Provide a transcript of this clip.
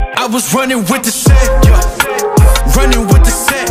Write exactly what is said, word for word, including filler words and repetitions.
I was running with the set, yeah. Running with the set.